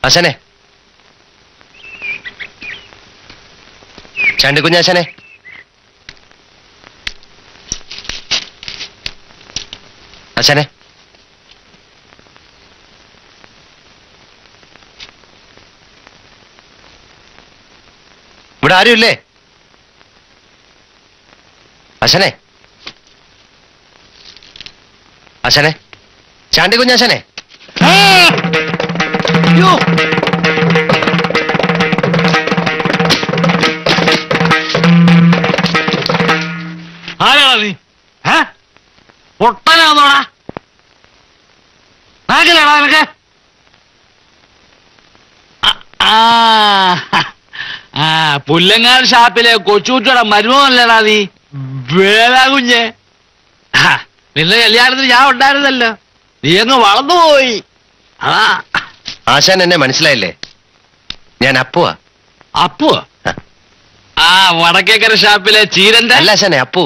ആശാനെ, ചാണ്ടിക്കുഞ്ഞാശാനെ, ആശാനെ, ഇവിടെ ആരുമില്ലേ? ആശാനെ, ആശാനെ, ചാണ്ടിക്കുഞ്ഞാശാനെ. അയ്യോ, ആരാടാ നീ? പൊട്ടനാന്നോടാ? നാക്കിലാടാ നിനക്ക്? പുല്ലങ്ങാട് ഷാപ്പിലെ കൊച്ചുകുട്ടിയുടെ മരുമോനല്ലേടാ നീ? വേലാ കുഞ്ഞ്, നിന്റെ കല്യാണത്തിന് ഞാൻ ഉണ്ടായിരുന്നല്ലോ. നീ അങ്ങ് വളർന്നുപോയി. അതാ. ആശാൻ എന്നെ മനസ്സിലായില്ലേ? ഞാൻ അപ്പുവാ. അപ്പുവാ? ആ വടക്കേക്കര ഷാപ്പിലെ ചീരന്റെ അല്ല ആശാനെ, അപ്പു.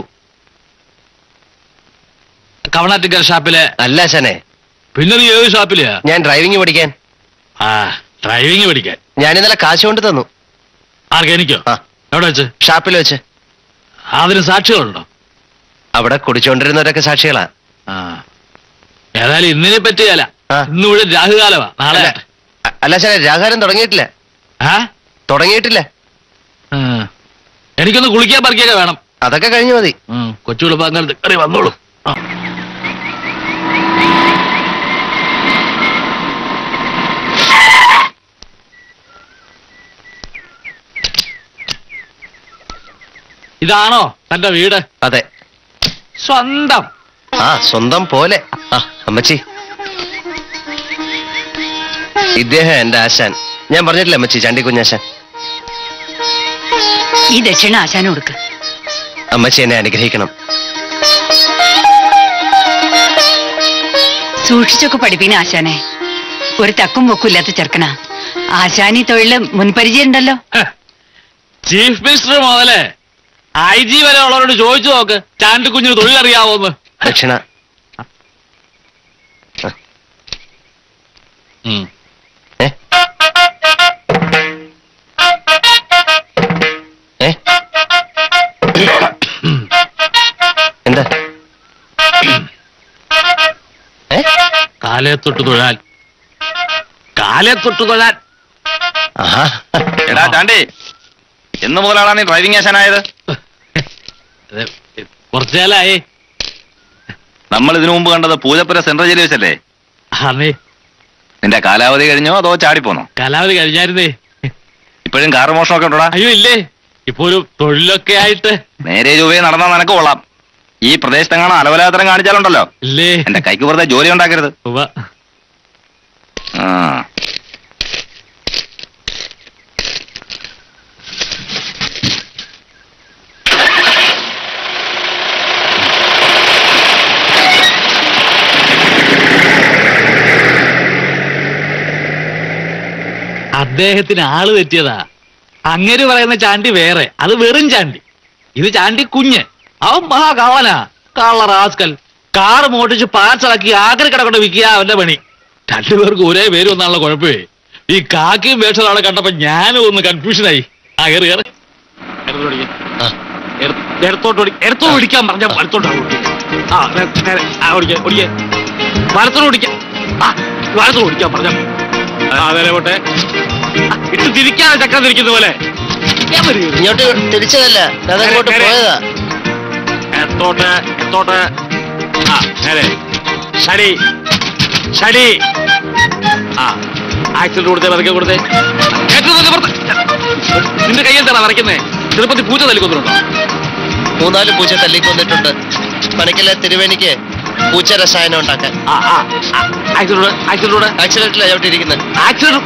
കവണാറ്റിക്കര ഷാപ്പിലെ അല്ല ആശാനെ. പിന്നെ നീ ഏത് ഷാപ്പിലെയാ? ഞാൻ ഡ്രൈവിംഗ് പഠിക്കാൻ. ആ, ഡ്രൈവിംഗ് പഠിക്കാൻ. ഞാൻ ഇന്നലെ കാശ് കൊണ്ട് തന്നു. ആർക്ക്? എനിക്കോ? എവിടെ വെച്ച്? ഷാപ്പിൽ വെച്ച്. അതിന് സാക്ഷികളുണ്ടോ? അവിടെ കുടിച്ചോണ്ടിരുന്നവരൊക്കെ സാക്ഷികളാ. ഏതായാലും ഇന്നിനെ പറ്റിയല്ല. ഇന്നിവിടെ രാഹുകാലമാ. നാളെ അല്ല ആശാനെ, രാഹുകാലം തുടങ്ങിയിട്ടില്ല. തുടങ്ങിയിട്ടില്ല. എനിക്കൊന്ന് കുളിക്കാൻ പറിക്കൊക്കെ വേണം. അതൊക്കെ കഴിഞ്ഞു മതി. കൊച്ചുകുളപ്പാങ്കലത്ത് കറി വന്നോളൂ. ഇതാണോ തന്റെ വീട്? അതെ. സ്വന്തം? ആ, സ്വന്തം പോലെ. ആ അമ്മച്ചി, ഇദ്ദേഹം എന്റെ ആശാൻ. ഞാൻ പറഞ്ഞിട്ടില്ല അമ്മച്ചി, ചാണ്ടിക്കുഞ്ഞാശാൻ. ഈ ദക്ഷിണ ആശാനും കൊടുക്ക. അമ്മച്ചി എന്നെ അനുഗ്രഹിക്കണം. സൂക്ഷിച്ചൊക്കെ പഠിപ്പിക്കുന്ന ആശാനെ. ഒരു തക്കും പൊക്കും ഇല്ലാത്ത ചെറുക്കനാ. ആശാനി തൊഴില് മുൻപരിചയം ഉണ്ടല്ലോ. ചീഫ് മിനിസ്റ്റർ മുതലേ IG വരെ ഉള്ളവരോട് ചോദിച്ചു നോക്ക്, ചാണ്ടിക്കുഞ്ഞിന് തൊഴിലറിയാവോന്ന്. ദക്ഷിണ. എന്താ? കാലേ തൊട്ട് തൊഴാൻ. കാലേ തൊട്ട് തൊഴാൻ. എടാ ചാണ്ടി, എന്ന് മുതലാണ് നീ ഡ്രൈവിംഗ് ആശാനായത്? കുറച്ചു കാലായി. നമ്മൾ ഇതിനു മുമ്പ് കണ്ടത് പൂജപ്പുര സെൻട്രൽ ജയിലിൽ വെച്ചല്ലേ? നിന്റെ കാലാവധി കഴിഞ്ഞോ അതോ ചാടിപ്പോന്നോ? കാലാവധി കഴിഞ്ഞായിരുന്നേ. ഇപ്പോഴും കാർ മോഷണമൊക്കെ ഉണ്ടോടാ? അയ്യോ ഇല്ലേ, ഇപ്പൊ ഒരു തൊഴിലൊക്കെ ആയിട്ട് നേരെ ചൊവ്വേ നടന്നാൽ നിനക്ക് കൊള്ളാം. ഈ പ്രദേശത്തെങ്ങാണോ അലവലാതരം കാണിച്ചാലുണ്ടല്ലോ, ഇല്ലേ എന്റെ കൈക്ക് വെറുതെ ജോലി ഉണ്ടാക്കരുത്. അദ്ദേഹത്തിന് ആള് തെറ്റിയതാ. അങ്ങേര് പറയുന്ന ചാണ്ടി വേറെ, അത് വെറും ചാണ്ടി. ഇത് ചാണ്ടി കുഞ്ഞ്, അവൻ മഹാകള്ളനാ. കള്ള റാസ്കൽ. കാറ് മോട്ടിച്ച് പാർസലാക്കി ആഗ്രഹ കിടക്കൊണ്ട് വിൽക്കുക അവന്റെ പണി. രണ്ടുപേർക്ക് ഒരേ പേര് വന്നാണല്ലോ കുഴപ്പമേ. ഈ കാക്കിയും വേഷ ആളെ കണ്ടപ്പോ ഞാനും ഒന്ന് കൺഫ്യൂഷനായി. ആ കയറി കയറി എടുത്തോട്ട് ഓടിക്കാൻ പറഞ്ഞ വലത്തോട്ട് ഓടിക്കാൻ വലത്തോട് ഓടിക്കാൻ. വലത്തോട് ഓടിക്കാൻ പറഞ്ഞ അതേ പോട്ടെ. ഇട്ട് തിരിക്കാതെ ചക്രം തിരിക്കുന്ന പോലെ. ഇങ്ങോട്ട് തിരിച്ചതല്ല, അതങ്ങോട്ട് പോയതാ. എത്തോട്ട് എത്തോട്ട്. ആ നേരെ. ശരി ശരി. ആ ആക്സിഡന്റ് കൊടുത്തേ, പതുക്കെ കൊടുത്തേ. നിന്റെ കയ്യിൽ തരാ വരയ്ക്കുന്നേ. തിരുപ്പതി പൂച്ച തല്ലിക്കൊന്നിട്ടുണ്ടോ? 3-4 പൂച്ച തല്ലിക്കൊന്നിട്ടുണ്ട്. പണിക്കലെ തിരുവേനിക്ക് പൂച്ച രസായനം ഉണ്ടാക്കാൻ. ആക്സിഡന്റില്ല ചവിട്ടിയിരിക്കുന്നത്. ആക്സിഡന്റ്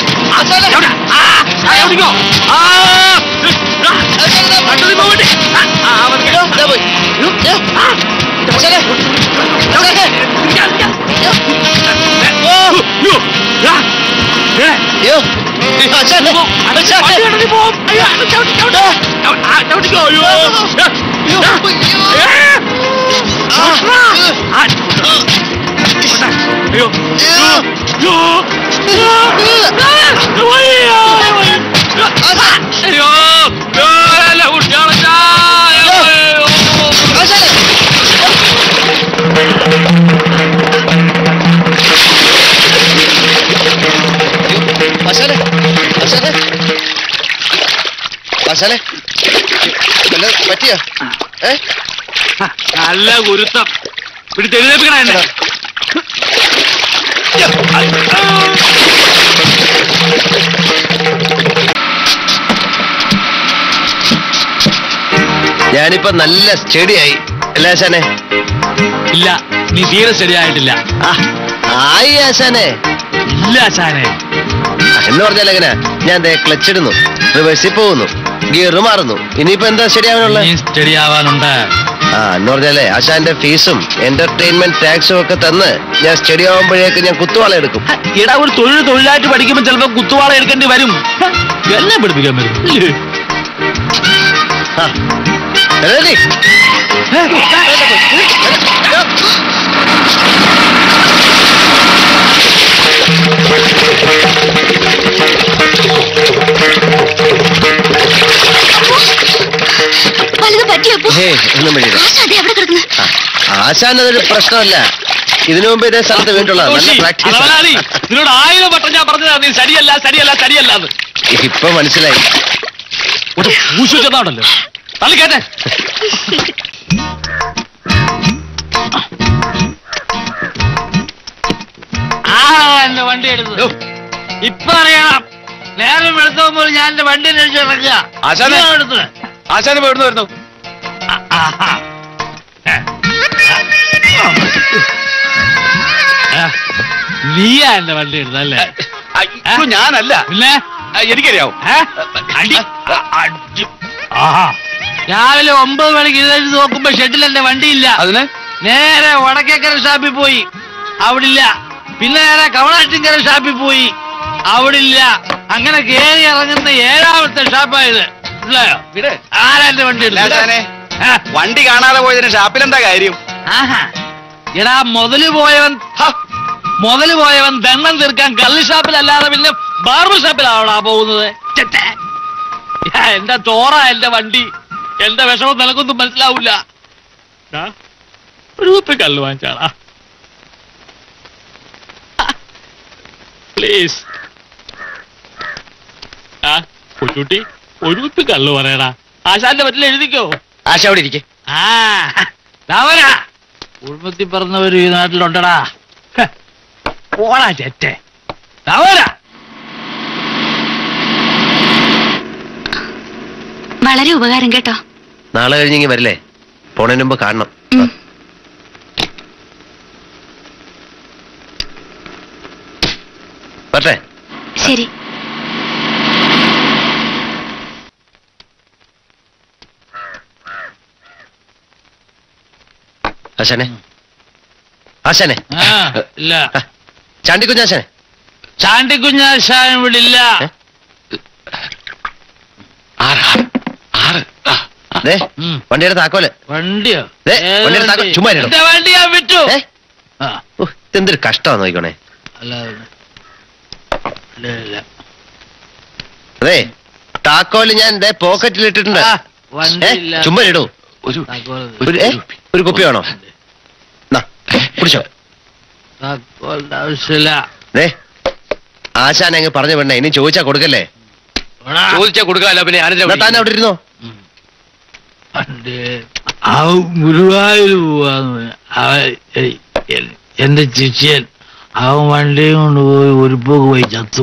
ോ പറ്റിയ നല്ല ഗുരുത്വം പിടിച്ചെഴുന്നേപ്പിക്കണ എന്നെ. ഞാനിപ്പോ നല്ല സ്റ്റഡിയായി അല്ലേ ആശാനെ? ഇല്ല, നീ തീരെ ശരിയായിട്ടില്ല. ആയി ആശാനെ? ഇല്ല ആശാനെ. എന്ന് പറഞ്ഞാൽ എങ്ങനെ? ഞാൻ ക്ലച്ച് ഇടുന്നു, റിവേഴ്സിൽ പോകുന്നു, ഗിയർ മാറുന്നു. ഇനിയിപ്പോ എന്താ ശരിയാവാനുള്ള? സ്റ്റഡി ആവാനുണ്ട്. എന്ന് പറഞ്ഞാലേ ആശാന്റെ ഫീസും എന്റർടൈൻമെന്റ് ടാക്സും ഒക്കെ തന്ന് ഞാൻ സ്റ്റഡി ആവുമ്പോഴേക്ക് ഞാൻ കുത്തുവാള എടുക്കും. എടാ, ഒരു തൊഴിലായിട്ട് പഠിക്കുമ്പോൾ ചിലപ്പോ കുത്തുവാള എടുക്കേണ്ടി വരും. എന്നെ പഠിപ്പിക്കാൻ വരും. റെഡി? ആശാനതൊരു പ്രശ്നമല്ല. ഇതിനു മുമ്പ് ഇതേ സ്ഥലത്ത് വീണ്ടുള്ള നല്ല പ്രാക്ടീസ്. നിന്നോട് 1000 വട്ടം ഞാൻ പറഞ്ഞതാ നീ ശരിയല്ല ശരിയല്ല ശരിയല്ല. ഇപ്പൊ മനസ്സിലായി. ഊശിച്ചതാണല്ലോ തള്ളിക്കേട്ടെ. എന്റെ വണ്ടി എടുത്തു ഇപ്പൊ അറിയണം. നേരം എടുത്തോമ്പോൾ ഞാൻ എന്റെ വണ്ടി അന്വേഷിച്ചിറങ്ങിയ എടുത്ത് ആശാനം എവിടുന്ന് വരുന്നു? നീയാ എന്റെ വണ്ടി എടുത്തല്ലേ? ഞാനല്ല. പിന്നെ എനിക്കറിയാവും. രാവിലെ 9 മണിക്ക് എഴുന്നേറ്റ് നോക്കുമ്പോ ഷെഡിൽ എന്റെ വണ്ടിയില്ല. അതിന് നേരെ വടക്കേക്കര ഷാപ്പിൽ പോയി, അവിടില്ല. പിന്നെ നേരെ കവളാറ്റിങ്കര ഷാപ്പിൽ പോയി, അവിടില്ല. അങ്ങനെ കേറി ഇറങ്ങുന്ന 7ാമത്തെ ഷാപ്പായത്. ആരാ എന്റെ വണ്ടി എടുത്തേ? വണ്ടി കാണാതെ പോയതിന് ഷാപ്പിലെന്താ കാര്യം? എടാ, മുതല് പോയവൻ ദണ്ണം തീർക്കാൻ കള്ള് ഷാപ്പിലല്ലാതെ പിന്നെ ബാർബർ ഷാപ്പിലാവണാ പോകുന്നത്. എന്റെ ചോറ എന്റെ വണ്ടി. എന്റെ വിഷമം നിനക്കൊന്നും മനസ്സിലാവൂല. ഒരു കുപ്പി കല്ല് വാങ്ങിച്ചാടാ പ്ലീസ്. കൊച്ചുട്ടി, ഒരു കുപ്പി കല്ല് പറയടാ. ആശാന്റെ പറ്റില്ല എഴുതിക്കോ. ആശ അവിടെ ഇരിക്കെ. കുടുംബത്തിൽ പറഞ്ഞവര് ഈ നാട്ടിലുണ്ടടാ. പോടാ ചേറ്റെ. തവരാ. വളരെ ഉപകാരം കേട്ടോ. നാളെ കഴിഞ്ഞെങ്കി വരില്ലേ? പോണതിന് മുമ്പ് കാണണം. പറ്റേ? ശരി. ആശാനെ, ആശാനെ, ഇല്ല. ചാണ്ടിക്കുഞ്ഞാശാനെ. ചാണ്ടിക്കുഞ്ഞാശാൻ ഇവിടെ ഇല്ല. വണ്ടിയുടെ താക്കോല്. വണ്ടിയോ? ചുമ്മാ വണ്ടി ഞാൻ വിറ്റു. എന്തൊരു കഷ്ടമാന്ന് നോക്കണേ. അതെ, താക്കോല് ഞാൻ പോക്കറ്റിൽ ഇട്ടിട്ടുണ്ട്. ചുമ്മാ ഇടൂ. ഒരു കുപ്പി വേണോ? കുടിച്ചോ. ആവശ്യമില്ല. ആശാൻ അങ്ങ് പറഞ്ഞു വേണ്ട. ഇനി ചോദിച്ചാ കൊടുക്കല്ലേ? ചോദിച്ചാ കൊടുക്കാല്ലോ. പിന്നെ താൻ അവിടെ ഇരുന്നോ. ഗുരുവായൂർ പോവാന്ന് എന്റെ ശിഷ്യൻ അവൻ വണ്ടിയും കൊണ്ടുപോയി ഒരു പോക്ക് പോയി ചത്തു.